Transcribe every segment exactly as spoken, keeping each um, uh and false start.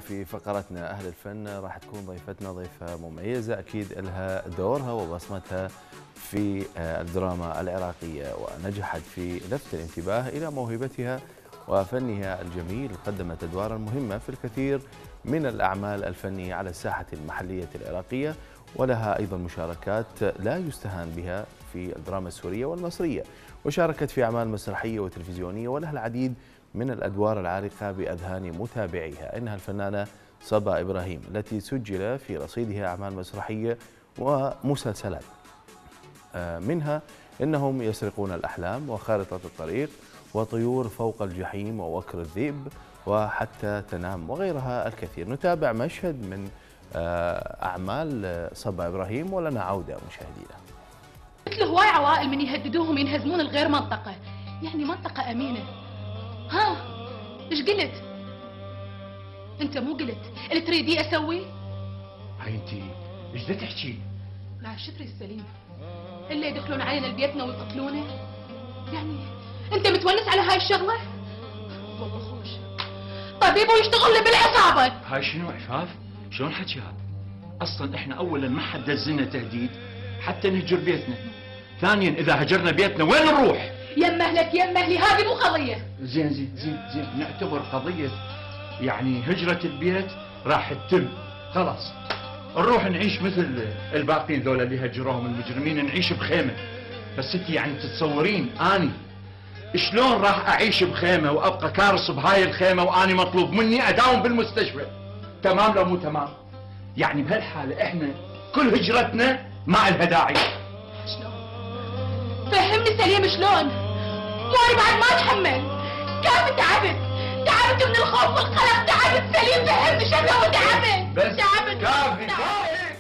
في فقرتنا أهل الفن راح تكون ضيفتنا ضيفة مميزة أكيد لها دورها وبصمتها في الدراما العراقية، ونجحت في لفت الانتباه إلى موهبتها وفنها الجميل. قدمت أدوارا مهمة في الكثير من الأعمال الفنية على الساحة المحلية العراقية، ولها أيضا مشاركات لا يستهان بها في الدراما السورية والمصرية، وشاركت في أعمال مسرحية وتلفزيونية، ولها العديد من الأدوار العارقة بأذهان متابعيها. إنها الفنانة صبا إبراهيم التي سجل في رصيدها أعمال مسرحية ومسلسلات، منها إنهم يسرقون الأحلام وخارطة الطريق وطيور فوق الجحيم ووكر الذئب وحتى تنام وغيرها الكثير. نتابع مشهد من أعمال صبا إبراهيم ولنا عودة مشاهدينا. مثل هواي عوائل من يهددوهم ينهزمون الغير منطقة، يعني منطقة أمينة. ها ايش قلت؟ انت مو قلت اللي تريدي اسوي؟ هاي انت ايش بدك تحكي؟ لا شفري السليم اللي يدخلون علينا لبيتنا ويقتلونا، يعني انت متونس على هاي الشغله؟ والله خوش طبيب ويشتغل لي بالعصابه. هاي شنو عفاف؟ شلون حكي هذا؟ اصلا احنا اولا ما حد دزلنا تهديد حتى نهجر بيتنا، ثانيا اذا هجرنا بيتنا وين نروح؟ يم اهلك يم اهلي، هذه مو قضيه. زين زين زين زين نعتبر قضيه يعني هجره البيت راح تتم، خلاص نروح نعيش مثل الباقيين ذولا اللي هجروهم المجرمين، نعيش بخيمه. بس انت يعني تتصورين اني شلون راح اعيش بخيمه وابقى كارص بهاي الخيمه واني مطلوب مني اداوم بالمستشفى؟ تمام لو مو تمام؟ يعني بهالحاله احنا كل هجرتنا ما لها داعي. شلون؟ فهمني سليم شلون؟ وانا بعد ما اتحمل، كيف تعبت؟ تعبت من الخوف والقلق، تعبت سليم، فهمني شو اسوي؟ تعبت بس تعبت كافي كافي.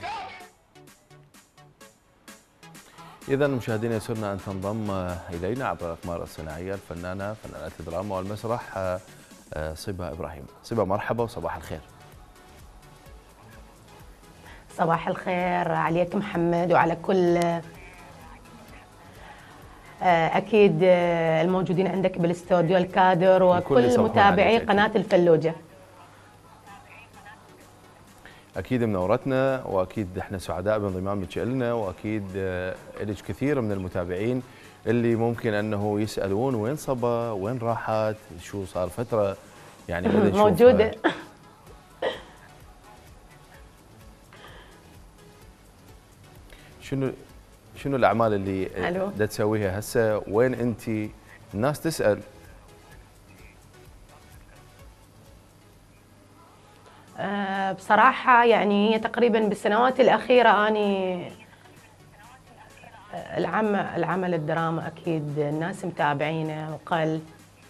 إذا مشاهدينا يسرنا أن تنضم إلينا عبر الأقمار الصناعية الفنانة فنانة الدراما والمسرح صبا إبراهيم. صبا مرحبا وصباح الخير. صباح الخير عليك محمد وعلى كل أكيد الموجودين عندك بالاستوديو الكادر وكل متابعي قناة الفلوجة. أكيد منورتنا، وأكيد احنا سعداء بانضمامك لنا، وأكيد لك كثير من المتابعين اللي ممكن أنه يسألون وين صبا، وين راحت، شو صار فترة يعني موجودة. شنو شنو الأعمال اللي دا تسويها هسه؟ وين أنت؟ الناس تسأل. أه بصراحة يعني هي تقريبا بالسنوات الأخيرة أني العمل العمل الدراما أكيد الناس متابعينه وقل.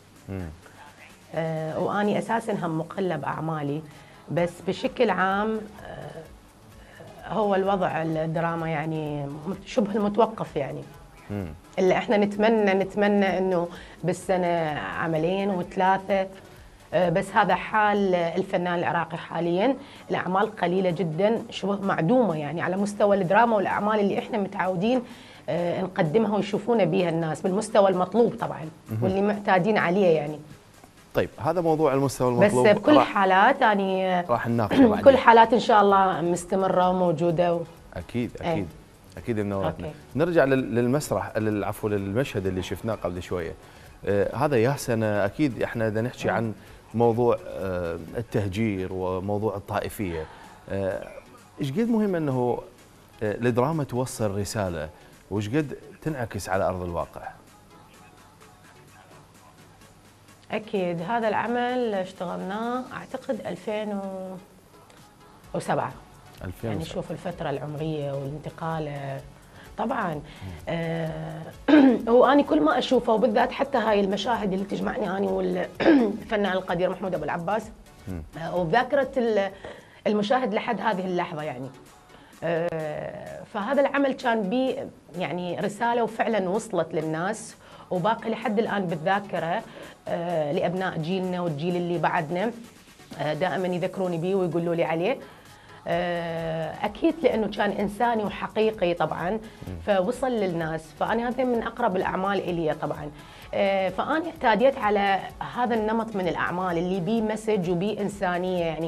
أه وأني أساسا هم مقلة بأعمالي، بس بشكل عام أه هو الوضع الدراما يعني شبه المتوقف يعني. مم. اللي احنا نتمنى نتمنى انه بالسنه عملين وثلاثه، بس هذا حال الفنان العراقي حاليا، الاعمال قليله جدا شبه معدومه يعني على مستوى الدراما والاعمال اللي احنا متعودين نقدمها ويشوفونا بيها الناس بالمستوى المطلوب طبعا. مم. واللي معتادين عليه يعني. طيب هذا موضوع المستوى المطلوب، بس بكل الحالات يعني راح نناقشه بعدين. كل حالات ان شاء الله مستمره وموجوده و... اكيد اكيد ايه. اكيد منورتنا. نرجع للمسرح، عفوا للمشهد اللي شفناه قبل شويه. آه هذا يا سنه اكيد احنا بدنا نحكي عن موضوع آه التهجير وموضوع الطائفيه. آه ايش قد مهم انه آه الدراما توصل رساله، وايش قد تنعكس على ارض الواقع؟ أكيد هذا العمل اشتغلناه أعتقد ألفين وسبعة. ألفين وسبعة يعني شوف الفترة العمرية والانتقال طبعا. آه وأني كل ما أشوفه، وبالذات حتى هاي المشاهد اللي تجمعني أنا والفنان القدير محمود أبو العباس، آه وبذاكرة المشاهد لحد هذه اللحظة يعني. آه فهذا العمل كان بيه يعني رسالة وفعلا وصلت للناس، وباقي لحد الآن بالذاكرة آه لأبناء جيلنا والجيل اللي بعدنا، آه دائما يذكروني به ويقولوا لي عليه. آه أكيد لأنه كان إنساني وحقيقي طبعا، فوصل للناس. فأنا هذا من أقرب الأعمال إلي طبعا. آه فأنا اعتاديت على هذا النمط من الأعمال اللي بيه مسج وبيه إنسانية يعني.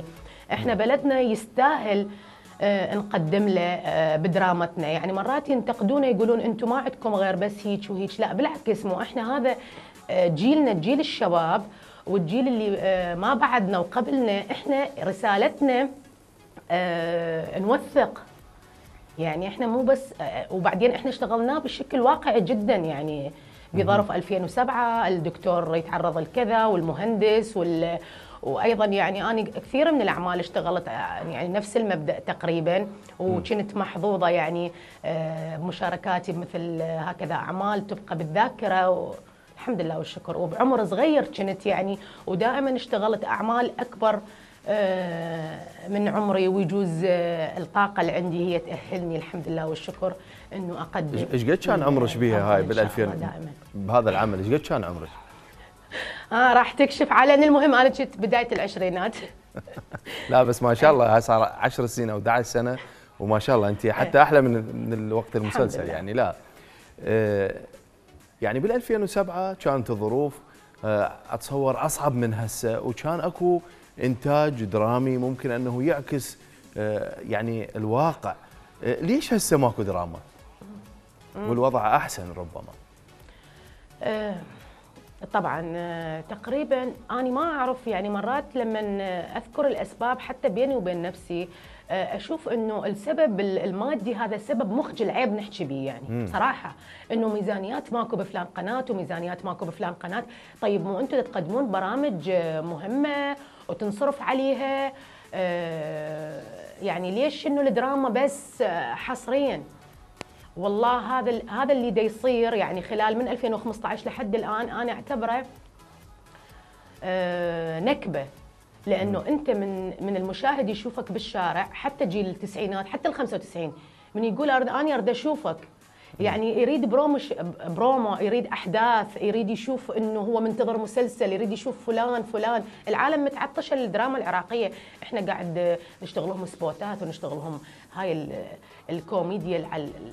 احنا بلدنا يستاهل آه نقدم له آه بدرامتنا. يعني مرات ينتقدونا يقولون انتم ما عندكم غير بس هيك وهيك، لا بالعكس، مو احنا هذا آه جيلنا، جيل الشباب والجيل اللي آه ما بعدنا وقبلنا، احنا رسالتنا آه نوثق. يعني احنا مو بس آه وبعدين احنا اشتغلناه بشكل واقعي جدا. يعني بظرف ألفين وسبعة الدكتور يتعرض لكذا والمهندس وال وايضا يعني انا كثير من الاعمال اشتغلت يعني نفس المبدا تقريبا، وكنت محظوظه يعني مشاركاتي بمثل هكذا اعمال تبقى بالذاكره والحمد لله والشكر. وبعمر صغير كنت يعني، ودائما اشتغلت اعمال اكبر من عمري، ويجوز الطاقه اللي عندي هي تاهلني الحمد لله والشكر انه اقدم. ايش قد كان عمرك بيها هاي بال ألفين بهذا العمل؟ ايش قد كان عمرك؟ اه راح تكشف علني. المهم انا كنت بدايه العشرينات. لا بس ما شاء الله صار عشر سنين او أحد عشر سنه، وما شاء الله انت حتى احلى من من الوقت المسلسل يعني. لا آه يعني بال ألفين وسبعة كانت الظروف آه اتصور اصعب من هسه، وكان اكو انتاج درامي ممكن انه يعكس آه يعني الواقع. آه ليش هسه ماكو دراما والوضع احسن ربما؟ آه طبعا تقريبا انا ما اعرف، يعني مرات لما اذكر الاسباب حتى بيني وبين نفسي اشوف انه السبب المادي هذا سبب مخجل، عيب نحكي به يعني. مم. صراحه انه ميزانيات ماكو بفلان قناه وميزانيات ماكو بفلان قناه. طيب مو انتم تقدمون برامج مهمه وتنصرف عليها، يعني ليش انه الدراما بس حصريا؟ والله هذا هذا اللي دا يصير يعني خلال من ألفين وخمسطعش لحد الان انا اعتبره آه نكبه. لانه انت من من المشاهد يشوفك بالشارع، حتى جيل التسعينات حتى ال خمسة وتسعين، من يقول انا اريد اشوفك، يعني يريد برومش برومو، يريد احداث، يريد يشوف انه هو منتظر مسلسل، يريد يشوف فلان فلان. العالم متعطشه للدراما العراقيه، احنا قاعد نشتغل لهم سبوتات ونشتغل لهم هاي الكوميديا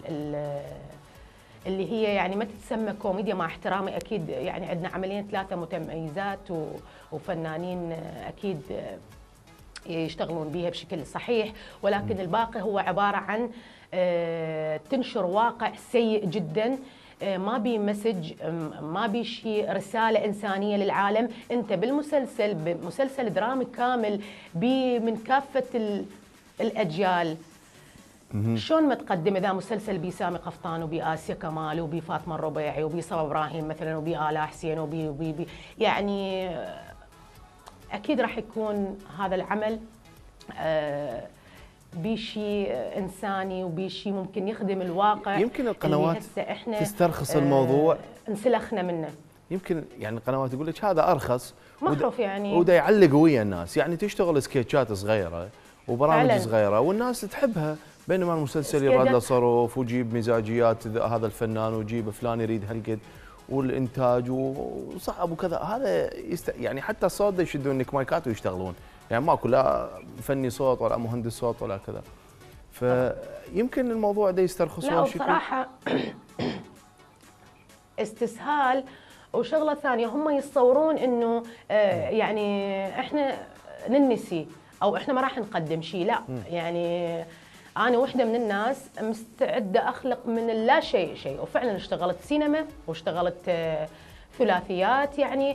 اللي هي يعني ما تتسمى كوميديا، مع احترامي اكيد يعني عندنا عمليا ثلاثه متميزات وفنانين اكيد يشتغلون بها بشكل صحيح، ولكن الباقي هو عباره عن تنشر واقع سيء جدا، ما بي مسج، ما بي شيء رساله انسانيه للعالم. انت بالمسلسل بمسلسل درامي كامل بي من كافه الاجيال، شلون ما تقدم اذا مسلسل بي سامي قفطان وبي آسيا كمال وبي فاطمه الربيعي وبي صبا ابراهيم مثلا وبي آلاء حسين وبي وبي بي يعني اكيد راح يكون هذا العمل آه بشيء انساني وبشيء ممكن يخدم الواقع. يمكن القنوات احنا تسترخص آه الموضوع، انسلخنا منه. يمكن يعني القنوات تقول لك هذا ارخص مخرف يعني، ودا يعلق ويا الناس، يعني تشتغل سكيتشات صغيره وبرامج فعلا صغيره والناس تحبها، بينما المسلسل يراد له صرف وجيب مزاجيات هذا الفنان وجيب فلان يريد هالقد والانتاج وصعب وكذا. هذا يست... يعني حتى الصوت يشدون لك مايكات ويشتغلون، يعني ماكو لا فني صوت ولا مهندس صوت ولا كذا. فيمكن الموضوع ده يسترخص. لا بصراحه استسهال. وشغله ثانيه هم يتصورون انه آه يعني احنا ننسي او احنا ما راح نقدم شيء، لا. يعني أنا وحدة من الناس مستعدة أخلق من اللا شيء شيء، وفعلا اشتغلت سينما واشتغلت ثلاثيات يعني.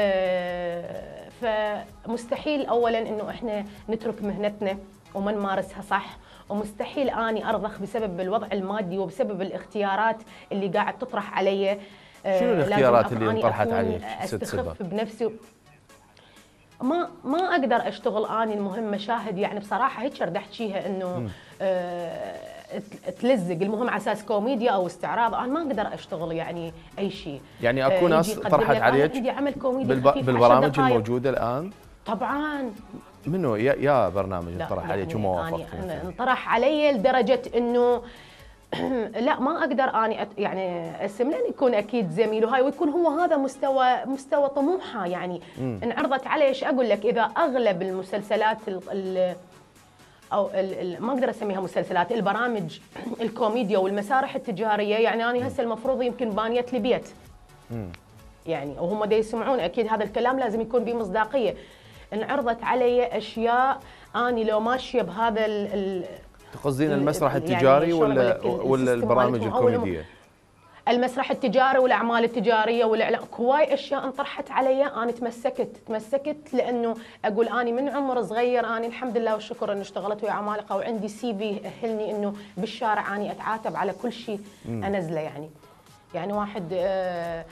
فمستحيل أولا إنه إحنا نترك مهنتنا وما نمارسها صح، ومستحيل أني أرضخ بسبب الوضع المادي وبسبب الاختيارات اللي قاعد تطرح علي. شنو الاختيارات اللي انطرحت عليك؟ استخف بنفسي، ما ما اقدر اشتغل اني. المهم مشاهد يعني بصراحه هيك رد احكيها انه آه تلزق، المهم على اساس كوميديا او استعراض، انا ما اقدر اشتغل يعني اي شيء. يعني اكو ناس طرحت عليك عندي عمل كوميدي بالب... بالبرامج الموجوده الان؟ طبعا. منو يا, يا برنامج انطرح عليك يعني وما وافقت؟ انطرح علي لدرجه انه لا ما اقدر اني يعني اسم، لان يكون اكيد زميل وهاي ويكون هو هذا مستوى مستوى طموحه يعني. مم. انعرضت علي ايش اقول لك، اذا اغلب المسلسلات ال ال او ال ال ما اقدر اسميها مسلسلات، البرامج الكوميديا والمسارح التجاريه، يعني انا هسه المفروض يمكن بانيت لي بيت. مم. يعني وهم دا يسمعون اكيد هذا الكلام لازم يكون به مصداقيه. انعرضت علي اشياء اني لو ماشيه بهذا ال ال تقصدين المسرح يعني التجاري شلون ولا أقول لك، ولا السيستم البرامج مالتهم أو الكوميديه؟ المسرح التجاري والاعمال التجاريه والاعلام، هواي اشياء انطرحت علي انا تمسكت تمسكت لانه اقول اني من عمر صغير اني الحمد لله والشكر انه اشتغلت ويا عمالقه وعندي سي في يأهلني انه بالشارع اني اتعاتب على كل شيء انزله يعني. يعني واحد آه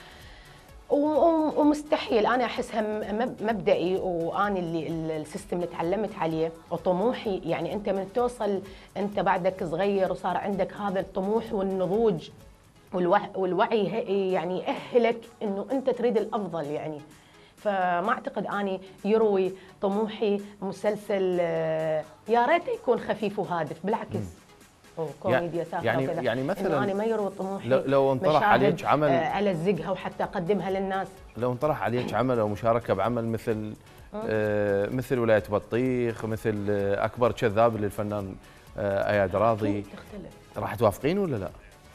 ومستحيل انا احسها مبدئي واني اللي السيستم اللي تعلمت عليه وطموحي. يعني انت من توصل انت بعدك صغير وصار عندك هذا الطموح والنضوج والوعي, والوعي يعني يأهلك انه انت تريد الافضل يعني. فما اعتقد اني يروي طموحي مسلسل يا ريت يكون خفيف وهادف، بالعكس وكوميديا ساخره يعني وكذا. يعني مثلا انا ما يروي طموحي لو, لو انطرح عليك عمل الزقها وحتى اقدمها للناس. لو انطرح عليك عمل او مشاركه بعمل مثل آه مثل ولايه بطيخ، مثل آه اكبر كذاب للفنان آه اياد راضي، تختلف، راح توافقين ولا لا؟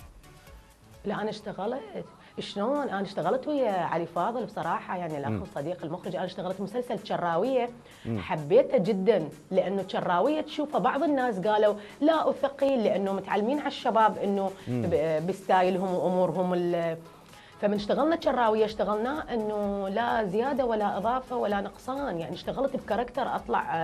لا انا اشتغلت شلون؟ انا اشتغلت ويا علي فاضل بصراحه يعني الاخ الصديق المخرج. انا اشتغلت مسلسل شراويه حبيته جدا لانه شراويه تشوفه بعض الناس قالوا لا وثقيل لانه متعلمين على الشباب انه بستايلهم وامورهم. فمن اشتغلنا شراويه اشتغلناه انه لا زياده ولا اضافه ولا نقصان. يعني اشتغلت بكاركتر اطلع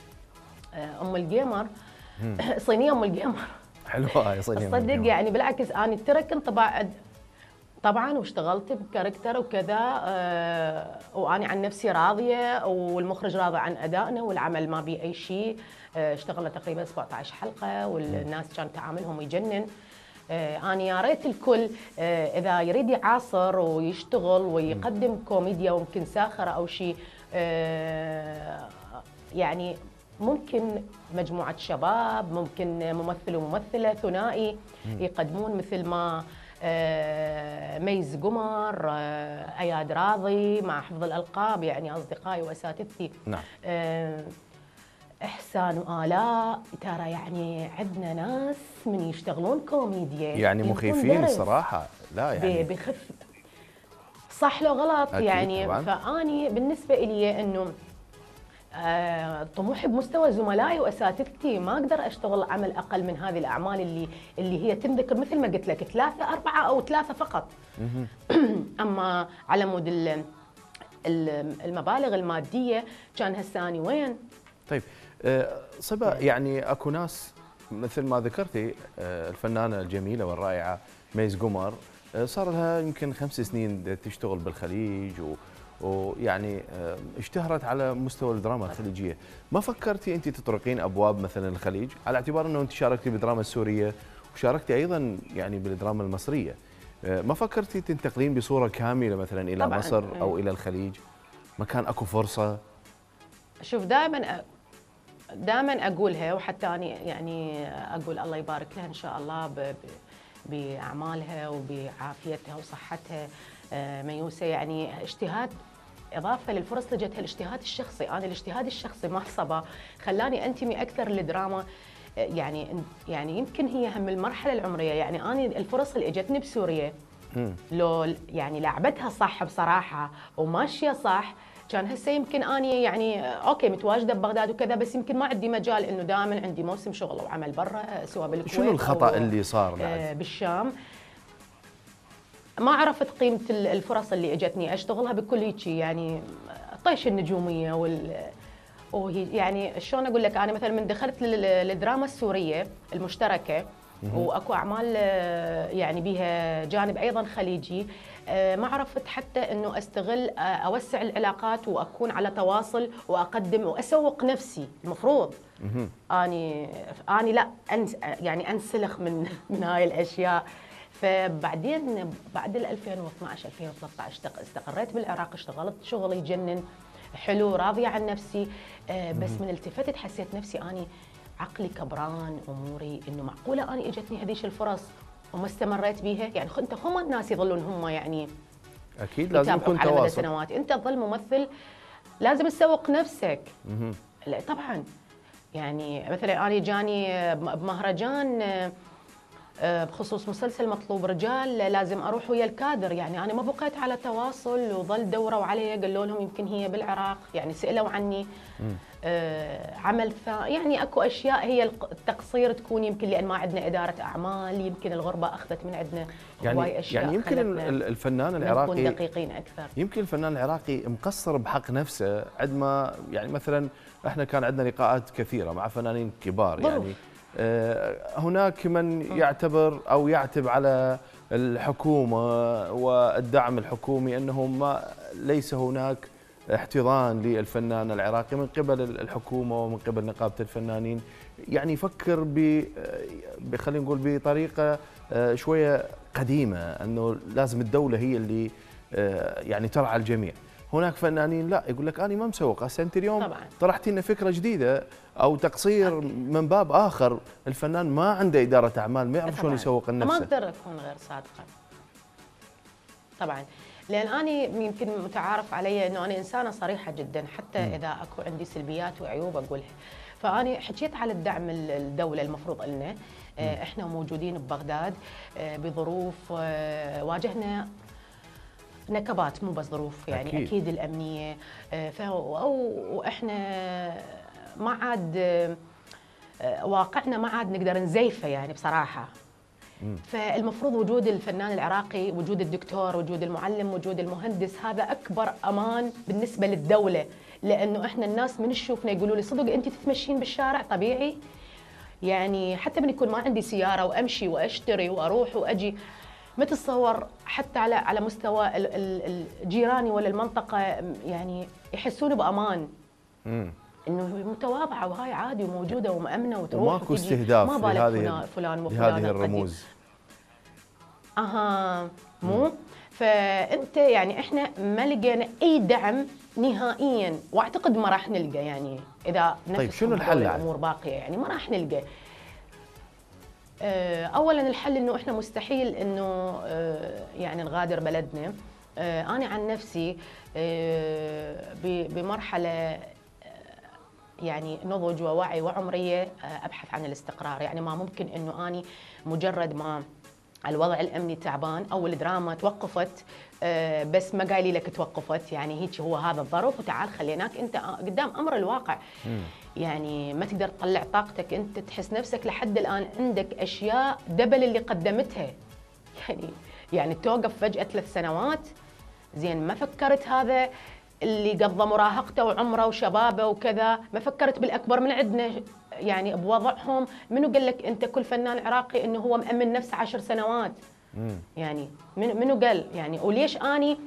ام الجيمر صينيه ام الجيمر. حلوه هاي صينيه تصدق يعني بالعكس انا ترك انطباع طبعا واشتغلت بكاركتر وكذا آه وانا عن نفسي راضيه والمخرج راضي عن ادائنا والعمل ما بيه اي شيء. آه اشتغلنا تقريبا سبعة عشر حلقه والناس كان تعاملهم يجنن. آه انا يا ريت الكل آه اذا يريد يعاصر ويشتغل ويقدم كوميديا ويمكن ساخره او شيء آه يعني ممكن مجموعه شباب، ممكن ممثل وممثله ثنائي يقدمون مثل ما آه ميز قمر، آه اياد راضي مع حفظ الالقاب يعني اصدقائي واساتذتي. نعم. آه احسان والاء، ترى يعني عندنا ناس من يشتغلون كوميديا يعني مخيفين الصراحه. لا يعني بخف صح لو غلط يعني طبعاً. فاني بالنسبه لي انه آه طموحي بمستوى زملائي واساتذتي ما اقدر اشتغل عمل اقل من هذه الاعمال اللي اللي هي تنذكر مثل ما قلت لك ثلاثه اربعه او ثلاثه فقط. اما على مود المبالغ الماديه كان هسه اني وين؟ طيب آه صبا يعني اكو ناس مثل ما ذكرتي آه الفنانه الجميله والرائعه ميز قمر آه صار لها يمكن خمس سنين تشتغل بالخليج و ويعني اشتهرت على مستوى الدراما الخليجيه. ما فكرتي انت تطرقين ابواب مثلا الخليج على اعتبار انه انت شاركتي بالدراما السوريه وشاركتي ايضا يعني بالدراما المصريه؟ ما فكرتي تنتقلين بصوره كامله مثلا الى طبعاً. مصر او الى الخليج؟ ما كان اكو فرصه؟ شوف دائما دائما اقولها وحتى انا يعني اقول الله يبارك لها ان شاء الله باعمالها وبعافيتها وصحتها. ميوسه يعني اجتهاد اضافه للفرص اللي جتها الاجتهاد الشخصي. انا الاجتهاد الشخصي مع صبا خلاني انتمي اكثر للدراما. يعني يعني يمكن هي هم المرحله العمريه. يعني انا الفرص اللي اجتني بسوريا لو يعني لعبتها صح بصراحه وماشيه صح كان هسه يمكن اني يعني اوكي متواجده ببغداد وكذا بس يمكن ما عندي مجال انه دائما عندي موسم شغل وعمل برا سواء بالكويت شنو الخطا اللي صار بعد؟ بالشام ما عرفت قيمه الفرص اللي اجتني اشتغلها بكل هيك يعني طيش النجوميه وال وهي يعني شلون اقول لك انا مثلا من دخلت للدراما السوريه المشتركه واكو اعمال يعني بها جانب ايضا خليجي ما عرفت حتى انه استغل اوسع العلاقات واكون على تواصل واقدم واسوق نفسي. المفروض اني اني لا أنس يعني انسلخ من من هاي الاشياء. فبعدين بعد ألفين واثنعش ألفين وثلاثة عشر استقريت بالعراق اشتغلت شغل يجنن حلو راضيه عن نفسي. بس من التفتت حسيت نفسي اني عقلي كبران اموري انه معقوله اني اجتني هذيش الفرص وما استمريت بيها. يعني انت هم الناس يظلون هم يعني اكيد لازم يكون على تواصل مدى سنوات. انت تظل ممثل لازم تسوق نفسك. لا طبعا يعني مثلا انا جاني بمهرجان بخصوص مسلسل مطلوب رجال لازم اروح ويا الكادر. يعني انا ما بقيت على تواصل وظل دوروا علي قالوا لهم يمكن هي بالعراق يعني سالوا عني آه، عمل ثاني، يعني اكو اشياء هي التقصير تكون يمكن لان ما عندنا اداره اعمال، يمكن الغربه اخذت من عندنا يعني هواي اشياء، يعني يمكن الفنان العراقي نكون دقيقين اكثر. يمكن الفنان العراقي مقصر بحق نفسه عندما يعني مثلا احنا كان عندنا لقاءات كثيره مع فنانين كبار ظروف. يعني آه، هناك من يعتبر او يعتب على الحكومه والدعم الحكومي انه ما ليس هناك احتضان للفنان العراقي من قبل الحكومه ومن قبل نقابه الفنانين، يعني يفكر ب خلينا نقول بطريقه شويه قديمه انه لازم الدوله هي اللي يعني ترعى الجميع. هناك فنانين لا يقول لك انا ما مسوق، هسه انت اليوم طبعا طرحتي لنا فكره جديده او تقصير أكيد. من باب اخر الفنان ما عنده اداره اعمال، ما يعرف شلون يسوق لنفسه. ما اقدر اكون غير صادقه طبعا، لان انا يمكن متعارف علي انه انا انسانه صريحه جدا، حتى م. اذا اكو عندي سلبيات وعيوب اقولها. فانا حكيت على الدعم الدوله المفروض لنا، احنا موجودين ببغداد بظروف واجهنا نكبات، مو بس ظروف يعني اكيد, أكيد الامنيه، واحنا ما عاد واقعنا ما عاد نقدر نزيفه يعني بصراحه. فالمفروض وجود الفنان العراقي، وجود الدكتور، وجود المعلم، وجود المهندس، هذا اكبر امان بالنسبه للدوله، لانه احنا الناس من تشوفنا يقولوا لي صدق انت تتمشين بالشارع طبيعي؟ يعني حتى من يكون ما عندي سياره وامشي واشتري واروح واجي، ما تتصور حتى على على مستوى الجيراني ولا المنطقه يعني يحسون بامان. امم انه متواضعه وهاي عادي وموجوده ومامنه وتروح وماكو استهداف ما بالك فلان وفلان هذه الرموز. اها مو فانت يعني احنا ما لقينا اي دعم نهائيا، واعتقد ما راح نلقى يعني اذا نفس طيب شنو الحل؟ الامور باقيه يعني ما راح نلقى. اولا الحل انه احنا مستحيل انه يعني نغادر بلدنا. انا عن نفسي بمرحله يعني نضج ووعي وعمريه ابحث عن الاستقرار، يعني ما ممكن انه اني مجرد ما الوضع الامني تعبان او الدراما توقفت بس ما قايلي لك توقفت، يعني هيك هو هذا الظرف وتعال خليناك انت قدام امر الواقع. مم. يعني ما تقدر تطلع طاقتك، انت تحس نفسك لحد الان عندك اشياء دبل اللي قدمتها، يعني يعني توقف فجاه ثلاث سنوات. زين ما فكرت هذا اللي قضى مراهقته وعمره وشبابه وكذا، ما فكرت بالاكبر من عندنا يعني بوضعهم. منو قال لك انت كل فنان عراقي انه هو مأمن نفسه عشر سنوات؟ مم. يعني منو قال يعني؟ وليش اني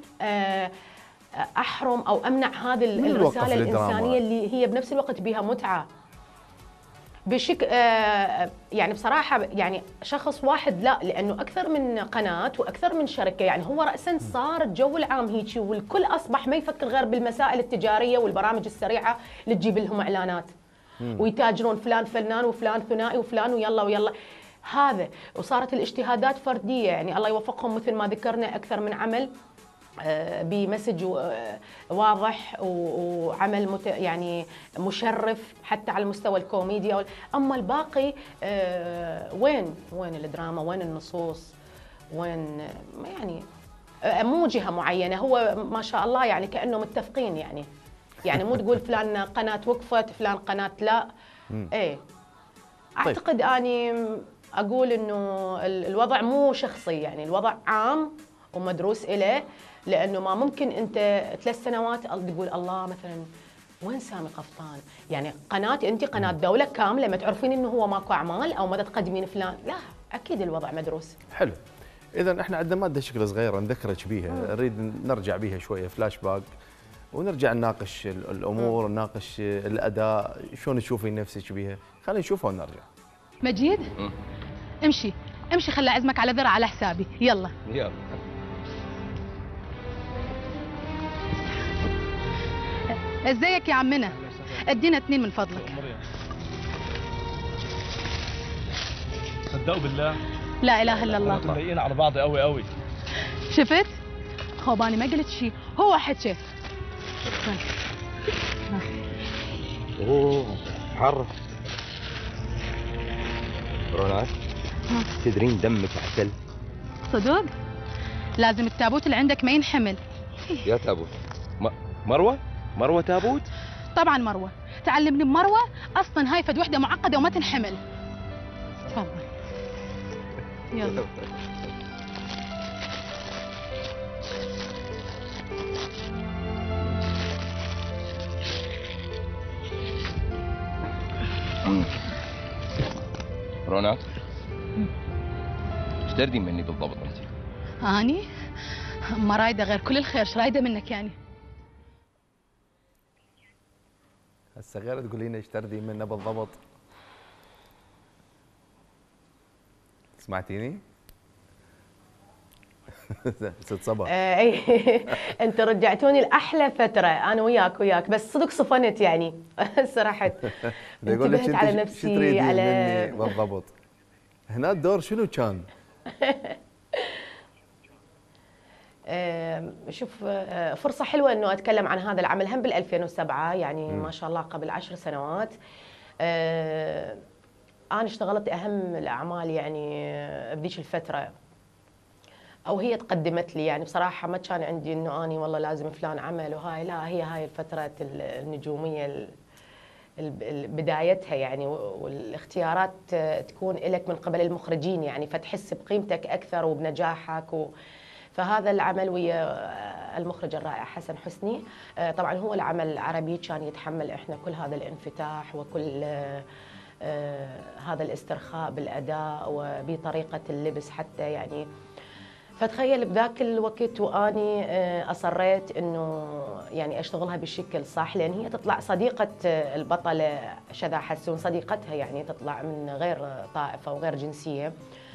احرم او امنع هذه الرساله الانسانيه اللي هي بنفس الوقت بها متعه بشكل يعني بصراحه يعني شخص واحد لا، لانه اكثر من قناه واكثر من شركه، يعني هو راسا صار الجو العام هيك والكل اصبح ما يفكر غير بالمسائل التجاريه والبرامج السريعه اللي تجيب لهم اعلانات ويتاجرون فلان فنان وفلان ثنائي وفلان ويلا ويلا هذا. وصارت الاجتهادات فرديه، يعني الله يوفقهم مثل ما ذكرنا اكثر من عمل بمسج واضح وعمل مت يعني مشرف حتى على المستوى الكوميديا. اما الباقي وين وين الدراما، وين النصوص، وين يعني مو جهه معينه، هو ما شاء الله يعني كانه متفقين يعني يعني مو تقول فلان قناه وقفت فلان قناه لا. ايه اعتقد اني اقول انه الوضع مو شخصي، يعني الوضع عام ومدروس إليه، لأنه ما ممكن أنت ثلاث سنوات تقول الله مثلا وين سامي قفطان، يعني قناة أنت قناة دولة كاملة ما تعرفين إنه هو ماكو أعمال أو ما تقدمين فلان، لا أكيد الوضع مدروس. حلو، إذا إحنا عندنا مادة شكل صغيرة نذكرك بيها، نريد نرجع بيها شوية فلاش باك ونرجع نناقش الأمور، نناقش الأداء، شلون تشوفين نفسك بيها، خلينا نشوفها ونرجع. مجيد م. امشي امشي خلي أعزمك على ذرة على حسابي، يلا يلا. ازيك يا عمنا؟ ادينا اثنين من فضلك. صدقوا بالله لا اله الا الله، انتم مضايقين على بعض قوي قوي. شفت؟ خوباني ما قلت شيء، هو حكى. اوه حر. رونات تدرين دمك عسل. صدق؟ لازم التابوت اللي عندك ما ينحمل. يا تابوت؟ م... مروه؟ مروه تابوت؟ طبعا مروه، تعلمني بمروه، اصلا هاي فد وحده معقده وما تنحمل. تفضل يلا. روناق، ايش تردين مني بالضبط انت؟ اني ما رايده غير كل الخير، ايش رايده منك يعني؟ هسه غير تقولين ايش تردين منه بالضبط. سمعتيني؟ ست صبا. اي انت رجعتوني لاحلى فتره انا وياك وياك، بس صدق صفنت يعني. صراحه انتبهت على نفسي على بالضبط. هنا الدور شنو كان؟ شوف، فرصه حلوه انه اتكلم عن هذا العمل هم بال ألفين وسبعة، يعني م. ما شاء الله قبل عشر سنوات. انا اشتغلت اهم الاعمال يعني بذيك الفتره، او هي تقدمت لي يعني. بصراحه ما كان عندي انه اني والله لازم فلان عمل وهاي، لا، هي هاي الفتره النجوميه بدايتها يعني، والاختيارات تكون لك من قبل المخرجين يعني، فتحس بقيمتك اكثر وبنجاحك و... فهذا العمل ويا المخرج الرائع حسن حسني. طبعا هو العمل العربي كان يتحمل احنا كل هذا الانفتاح وكل هذا الاسترخاء بالاداء وبطريقه اللبس حتى يعني. فتخيل بذاك الوقت واني اصريت انه يعني اشتغلها بالشكل صح، لان هي تطلع صديقه البطله شذا حسون، صديقتها يعني تطلع من غير طائفه وغير جنسيه،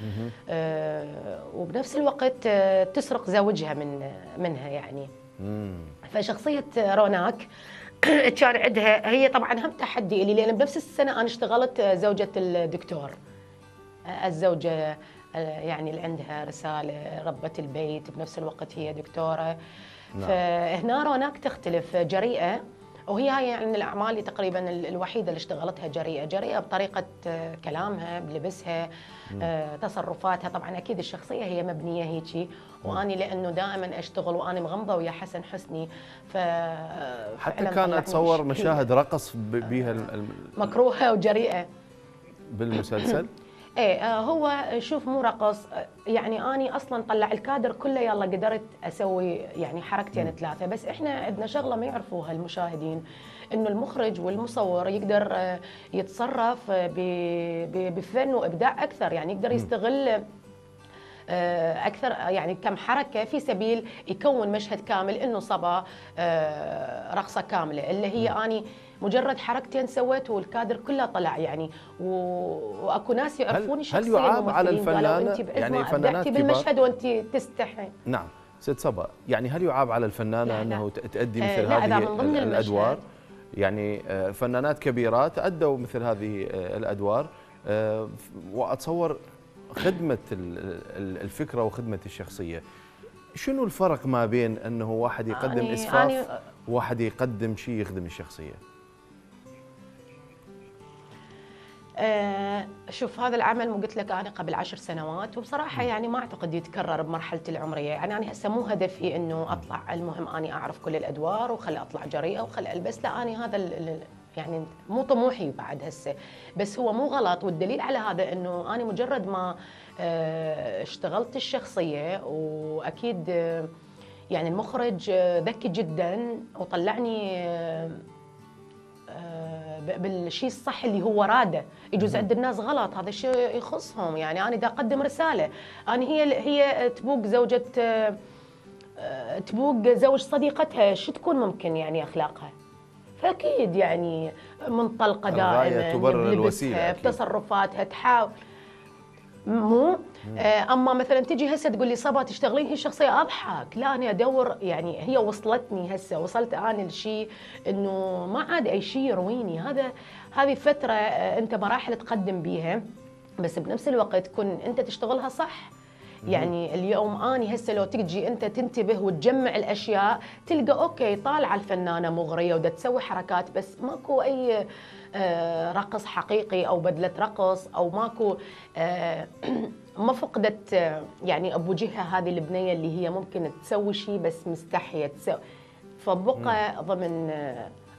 وبنفس الوقت تسرق زوجها من منها يعني. فشخصيه روناك كان عندها هي طبعا هم تحدي لي، لان بنفس السنه انا اشتغلت زوجة الدكتور، الزوجه يعني اللي عندها رساله، ربة البيت، بنفس الوقت هي دكتوره. نعم. فهنا روناك تختلف، جريئه، وهي هاي يعني الاعمال تقريبا الوحيده اللي اشتغلتها جريئه، جريئه بطريقه كلامها، بلبسها، آه، تصرفاتها. طبعا اكيد الشخصيه هي مبنيه هيجي، واني لانه دائما اشتغل وانا مغمضه ويا حسن حسني، ف حتى كان اتصور مشاهد رقص بها مكروهه وجريئه بالمسلسل. ايه هو شوف مو رقص يعني، اني اصلا طلع الكادر كله يلا قدرت اسوي يعني حركتين ثلاثه، بس احنا عندنا شغله ما يعرفوها المشاهدين، انه المخرج والمصور يقدر يتصرف بفن وابداع اكثر، يعني يقدر يستغل اكثر يعني كم حركه في سبيل يكون مشهد كامل، انه صبا رقصه كامله اللي هي اني مجرد حركتين سويته والكادر كله طلع يعني، واكو ناس يعرفوني شخصيا. هل يعاب على الفنانه يعني فنانات كبار بالمشهد وانت تستحي؟ نعم ست صبا، يعني هل يعاب على الفنانه انه تؤدي مثل آه هذه الادوار؟ يعني فنانات كبيرات ادوا مثل هذه الادوار، واتصور خدمه الفكره وخدمه الشخصيه. شنو الفرق ما بين انه واحد يقدم أني اسفاف أني وواحد يقدم شيء يخدم الشخصيه؟ آه شوف، هذا العمل مو قلت لك انا قبل عشر سنوات، وبصراحه يعني ما اعتقد يتكرر بمرحلتي العمريه، يعني انا هسه مو هدفي انه اطلع المهم اني اعرف كل الادوار وخلي اطلع جريئه وخلي البس، لا اني هذا يعني مو طموحي بعد هسه، بس هو مو غلط. والدليل على هذا انه انا مجرد ما آه اشتغلت الشخصيه، واكيد آه يعني المخرج ذكي جدا وطلعني آه بالشيء الصح اللي هو راده. يجوز عند الناس غلط، هذا الشيء يخصهم، يعني انا دا اقدم رساله، انا هي هي تبوق زوجة تبوق زوج صديقتها، شو تكون ممكن يعني اخلاقها؟ فاكيد يعني منطلقه دائما بلبسها بتصرفاتها تحاول مو اما مثلا تجي هسه تقول لي صبا تشتغلين هي الشخصيه، اضحك، لا انا ادور يعني هي وصلتني هسه، وصلت انا لشيء انه ما عاد اي شيء يرويني. هذا هذه فتره انت مراحل تقدم بيها، بس بنفس الوقت كن انت تشتغلها صح. يعني اليوم اني هسه لو تجي انت تنتبه وتجمع الاشياء تلقى اوكي طالعه الفنانه مغريه ودا تسوي حركات، بس ماكو اي رقص حقيقي او بدله رقص، او ماكو ما فقدت يعني بوجهها هذه البنيه اللي هي ممكن تسوي شيء بس مستحيه تسوي، فبقى ضمن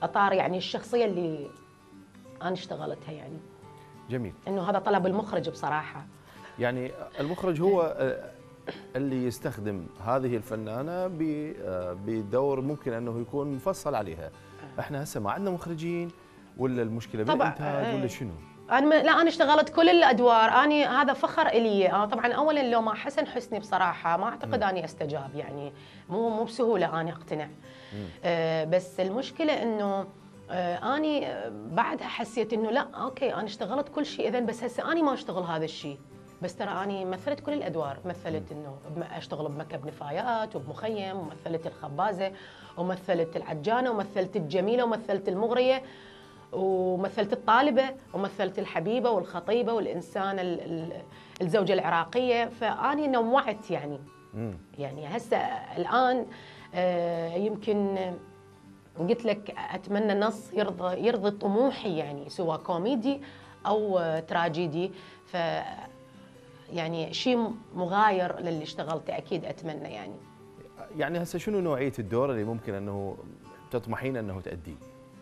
اطار يعني الشخصيه اللي انا اشتغلتها يعني. جميل. انه هذا طلب المخرج بصراحه. يعني المخرج هو اللي يستخدم هذه الفنانه بدور ممكن انه يكون مفصل عليها. احنا هسه ما عندنا مخرجين ولا المشكله بالانتاج ولا شنو؟ انا لا انا اشتغلت كل الادوار، انا هذا فخر الي. أنا طبعا اولا لو ما حسن حسني بصراحه ما اعتقد اني استجاب، يعني مو مو بسهوله اني اقتنع. آه بس المشكله انه آه اني بعدها حسيت انه لا اوكي انا اشتغلت كل شيء اذا، بس هسه اني ما اشتغل هذا الشيء. بس ترى اني مثلت كل الادوار، مثلت انه اشتغل بمكب نفايات وبمخيم، ومثلت الخبازه، ومثلت العجانه، ومثلت الجميله، ومثلت المغريه، ومثلت الطالبة، ومثلت الحبيبة والخطيبة والإنسان الزوجة العراقية. فأني نوعت يعني. مم. يعني هسه الآن يمكن قلت لك أتمنى نص يرضى يرضي طموحي، يعني سواء كوميدي أو تراجيدي. ف يعني شيء مغاير للي اشتغلته أكيد أتمنى يعني. يعني هسه شنو نوعية الدور اللي ممكن أنه تطمحين أنه تأديه؟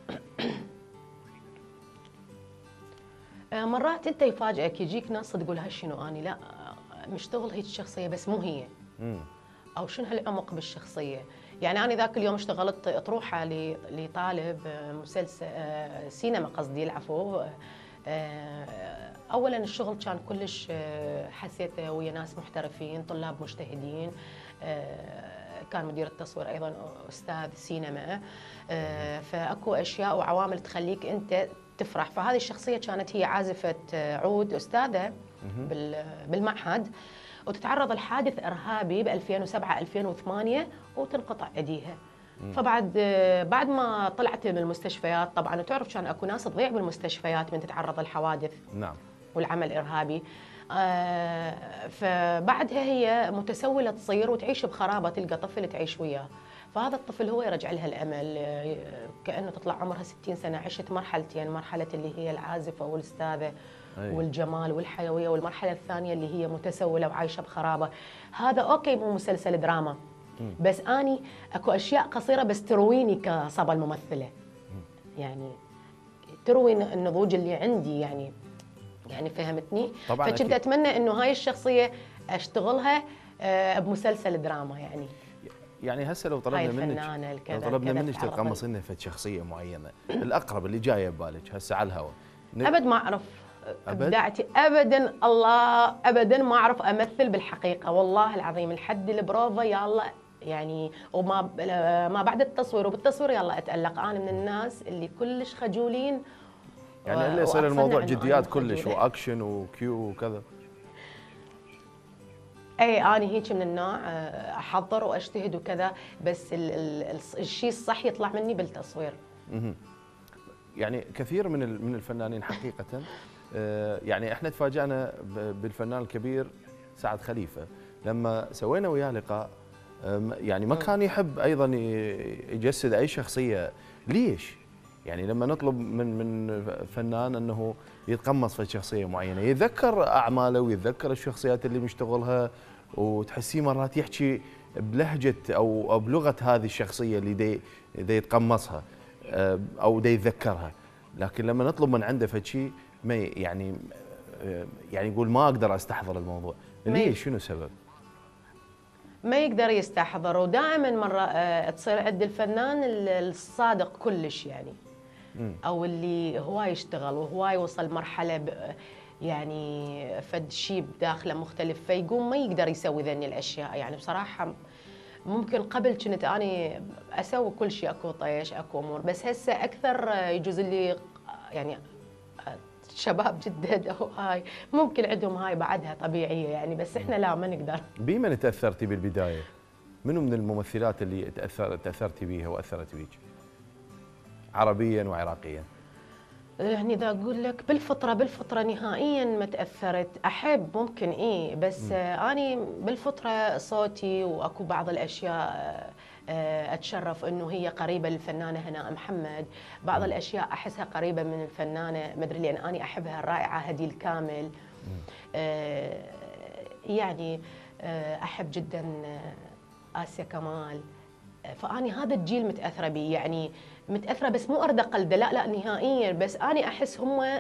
مرات انت يفاجئك يجيك ناس تقول هالشنو اني لا مشتغل هيك الشخصيه بس مو هي. مم. او شنو هالعمق بالشخصيه. يعني انا ذاك اليوم اشتغلت اطروحه لطالب مسلسل سينما قصدي العفو. اولا الشغل كان كلش حسيته ويا ناس محترفين، طلاب مجتهدين. كان مدير التصوير ايضا استاذ سينما. فاكو اشياء وعوامل تخليك انت تفرح. فهذه الشخصية كانت هي عازفة عود أستاذة بالمعهد، وتتعرض لحادث إرهابي ب ألفين وسبعة ألفين وثمانية وتنقطع أيديها. فبعد بعد ما طلعت من المستشفيات طبعا، وتعرف كان اكو ناس تضيع بالمستشفيات من تتعرض للحوادث. نعم. والعمل إرهابي. آه فبعدها هي متسولة تصير وتعيش بخرابة، تلقى طفل تعيش وياه. فهذا الطفل هو يرجع لها الامل، كانه تطلع عمرها ستين سنه، عشت مرحلتين، مرحله اللي هي العازفه والاستاذه أيه. والجمال والحيويه، والمرحله الثانيه اللي هي متسوله وعايشه بخرابه. هذا اوكي مو مسلسل دراما، م. بس اني اكو اشياء قصيره بس ترويني كصبا الممثله، م. يعني تروي النضوج اللي عندي يعني. يعني فهمتني؟ طبعا. فكنت اتمنى انه هاي الشخصيه اشتغلها بمسلسل دراما يعني. يعني هسه لو طلبنا منك لو طلبنا منك تتقمص لنا فد شخصيه معينه، الاقرب اللي جايه ببالك هسه على الهواء. ابد ما اعرف ابداعتي ابدا، الله ابدا ما اعرف امثل بالحقيقه والله العظيم. لحد البروفا يلا يعني، وما ما بعد التصوير وبالتصوير يلا اتالق. انا من الناس اللي كلش خجولين، يعني اللي يصير الموضوع جديات كلش واكشن وكيو وكذا. اي انا هيك من النوع احضر واجتهد وكذا، بس الشيء الصح يطلع مني بالتصوير. اها. يعني كثير من من الفنانين حقيقه، يعني احنا تفاجأنا بالفنان الكبير سعد خليفه لما سوينا وياه لقاء، يعني ما كان يحب ايضا يجسد اي شخصيه. ليش؟ يعني لما نطلب من من فنان انه يتقمص في شخصيه معينه، يتذكر اعماله ويتذكر الشخصيات اللي مشتغلها، وتحسيه مرات يحكي بلهجه او بلغه هذه الشخصيه اللي دي, دي يتقمصها او دي يتذكرها. لكن لما نطلب من عنده فشي ما يعني يعني يقول ما اقدر استحضر الموضوع. ليش؟ شنو السبب؟ ما يقدر يستحضر. ودائما مره تصير عند الفنان الصادق كلش يعني، او اللي هواي يشتغل وهواي يوصل مرحله يعني فد شيء بداخله مختلف، فيقوم ما يقدر يسوي ذني الاشياء. يعني بصراحه ممكن قبل كنت اني اسوي كل شيء، اكو طيش اكو امور، بس هسه اكثر يجوز اللي يعني شباب جدد او هاي ممكن عندهم هاي بعدها طبيعيه يعني، بس احنا لا ما نقدر. بمن تاثرتي بالبدايه؟ منو من الممثلات اللي تاثر تاثرتي بيها واثرت بيك؟ عربيا وعراقيا. يعني اذا اقول لك بالفطره بالفطره نهائيا ما تاثرت. احب ممكن ايه، بس م. اني بالفطره صوتي واكو بعض الاشياء اتشرف انه هي قريبه للفنانه هناء محمد، بعض م. الاشياء احسها قريبه من الفنانه مدري لان اني احبها الرائعه هدي الكامل. آه يعني آه احب جدا آسيا كمال. فاني هذا الجيل متاثره بي يعني. متاثره بس مو ارده قلده، لا لا نهائيا. بس انا احس هم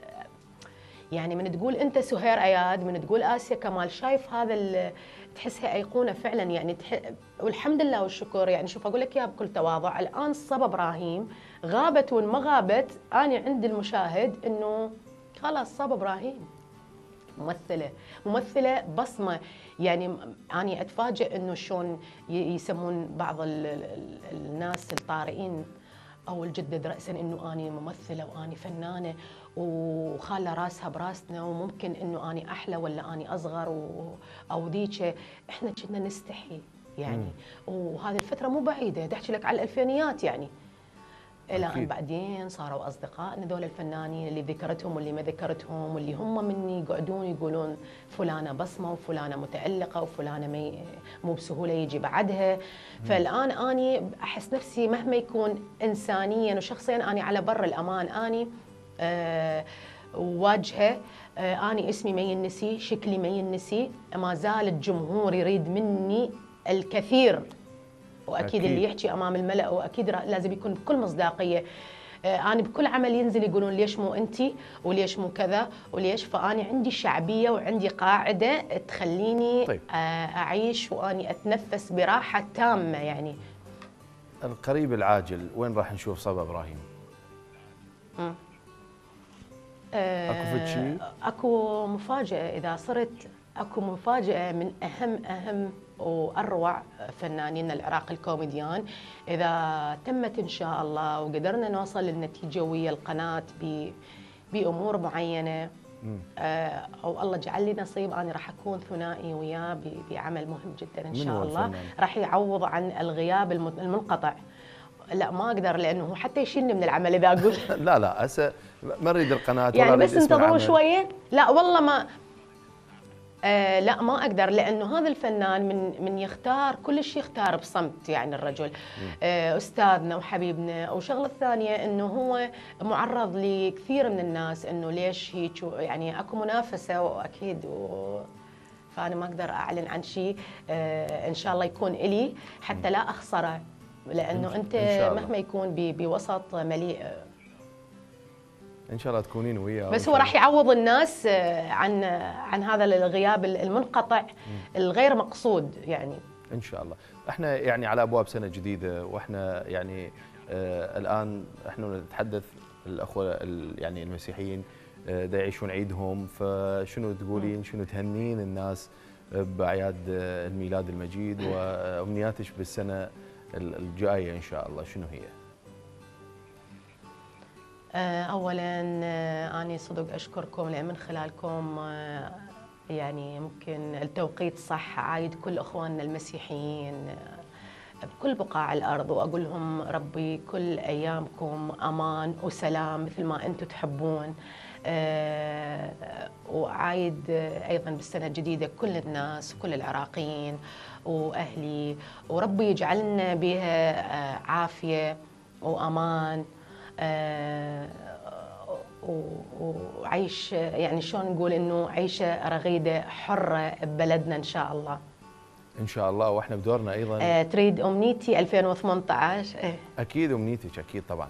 يعني من تقول انت سهير اياد، من تقول اسيا كمال، شايف هذا تحسها ايقونه فعلا يعني تح... والحمد لله والشكر. يعني شوف اقول لك اياها بكل تواضع، الان صبا ابراهيم غابت وان ما غابت، انا عند المشاهد انه خلاص صبا ابراهيم ممثله ممثله بصمه. يعني اني اتفاجئ انه شلون يسمون بعض ال... ال... الناس الطارئين او الجدد راسا انه اني ممثله واني فنانه وخاله راسها براسنا، وممكن انه اني احلى ولا اني اصغر و... او ذيك. احنا كنا نستحي يعني. مم. وهذه الفتره مو بعيده، تحكي لك على الالفينيات يعني. الى ان بعدين صاروا اصدقائنا ذول الفنانين اللي ذكرتهم واللي ما ذكرتهم، واللي هم مني يقعدون يقولون فلانه بصمه وفلانه متالقه وفلانه مي مو بسهوله يجي بعدها. مم. فالان اني احس نفسي مهما يكون انسانيا وشخصيا اني على بر الامان، اني أه واجهه، أه اني اسمي ما ينسي، شكلي ما ينسي، ما زال الجمهور يريد مني الكثير. واكيد أكيد. اللي يحكي امام الملأ واكيد لازم يكون بكل مصداقيه. آه انا بكل عمل ينزل يقولون ليش مو انتي وليش مو كذا وليش، فاني عندي شعبيه وعندي قاعده تخليني طيب. آه اعيش واني اتنفس براحه تامه يعني. القريب العاجل وين راح نشوف صبا ابراهيم؟ امم آه اكو فد شيء؟ اكو مفاجاه اذا صرت، اكو مفاجاه من اهم اهم واروع فنانين العراق الكوميديان. اذا تمت ان شاء الله وقدرنا نوصل للنتيجه ويا القناه بامور معينه، آه او الله جعل لي نصيب، انا راح اكون ثنائي وياه بعمل مهم جدا ان شاء الله، راح يعوض عن الغياب المنقطع. لا ما اقدر لانه حتى يشيلني من العمل اذا اقول لا لا هسه ما نريد القناه ولا يعني بس انتظروا شويه. لا والله ما آه لا ما اقدر، لانه هذا الفنان من من يختار كل شيء يختار بصمت يعني الرجل. آه استاذنا وحبيبنا. والشغله الثانيه انه هو معرض لكثير من الناس انه ليش هيك يعني اكو منافسه واكيد و فانا ما اقدر اعلن عن شيء. آه ان شاء الله يكون الي حتى لا اخسره، لانه انت مهما يكون بوسط مليء ان شاء الله تكونين وياه. بس هو راح يعوض الناس عن عن هذا الغياب المنقطع الغير مقصود يعني ان شاء الله. احنا يعني على ابواب سنه جديده، واحنا يعني آه الان احنا نتحدث الاخوه يعني المسيحيين آه دا يعيشون عيدهم، فشنو تقولين، شنو تهنين الناس باعياد الميلاد المجيد، وامنياتك بالسنه الجايه ان شاء الله شنو هي؟ اولا اني صدق اشكركم لان من خلالكم يعني ممكن التوقيت صح عايد كل اخواننا المسيحيين بكل بقاع الارض، واقول لهم ربي كل ايامكم امان وسلام مثل ما انتم تحبون. وعايد ايضا بالسنه الجديده كل الناس وكل العراقيين واهلي، وربي يجعلنا بها عافيه وامان. آه وعيش يعني شلون نقول انه عيشه رغيده حره ببلدنا ان شاء الله. ان شاء الله. واحنا بدورنا ايضا آه تريد امنيتي ألفين وثمانية عشر؟ إيه؟ اكيد امنيتك اكيد طبعا.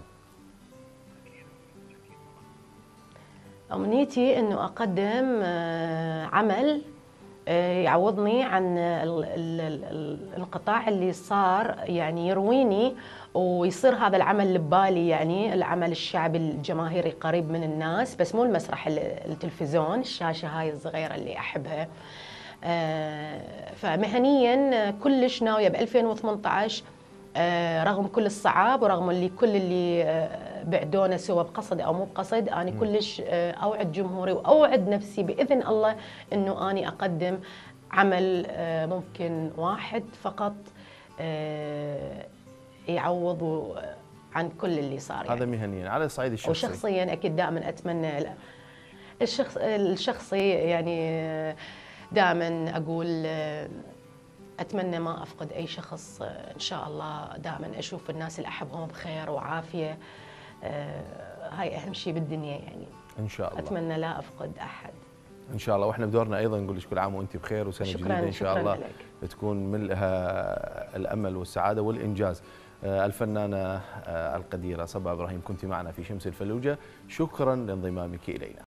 امنيتي انه اقدم آه عمل آه يعوضني عن الانقطاع اللي صار، يعني يرويني ويصير هذا العمل اللي ببالي، يعني العمل الشعبي الجماهيري قريب من الناس، بس مو المسرح التلفزيون، الشاشة هاي الصغيرة اللي أحبها. فمهنيا كلش ناوية ب ألفين وثمانية عشر رغم كل الصعاب ورغم اللي كل اللي بعدونا سوا بقصد أو مو بقصد، أنا كلش أوعد جمهوري وأوعد نفسي بإذن الله أنه أنا أقدم عمل ممكن واحد فقط يعوض عن كل اللي صار يعني. هذا مهنيا. على الصعيد الشخصي وشخصيا اكيد دائما اتمنى الشخص الشخصي يعني دائما اقول اتمنى ما افقد اي شخص ان شاء الله، دائما اشوف الناس اللي احبهم بخير وعافيه، هاي اهم شيء بالدنيا يعني ان شاء الله. اتمنى لا افقد احد ان شاء الله. واحنا بدورنا ايضا نقول لك كل عام وانت بخير وسنه جديده ان شاء الله لك. تكون ملئها الامل والسعاده والانجاز. الفنانة القديرة صبا إبراهيم كنت معنا في شمس الفلوجة، شكرا لانضمامك إلينا.